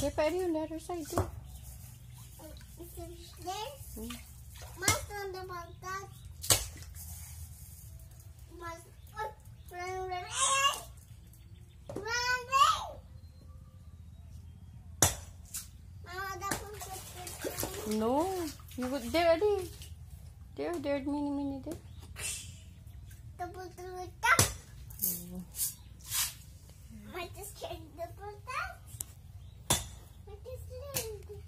They put it on the other side too. Is it there? Hmm. Must on the bottom. Must run. Mama, that was No, you go there already. There, mini there. the bottom. Mm. I just changed the bottom. I just learned.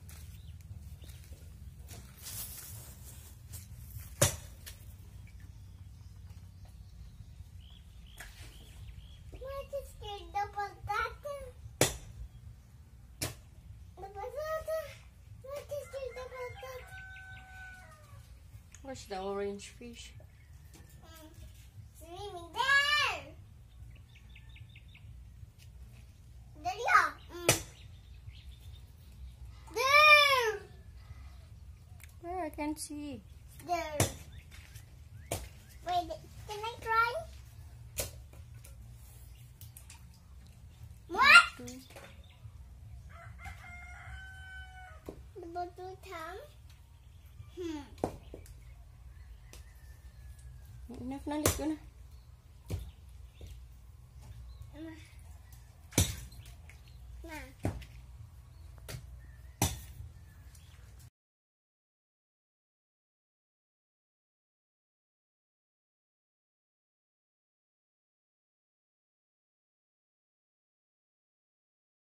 I just scared the potato. The potato. I just scared the potato. Where's the orange fish? Swimming there. There you are. There. Where? I can't see. There. Wait, can I try? What? The bottle tongue? Enough na, let's go na.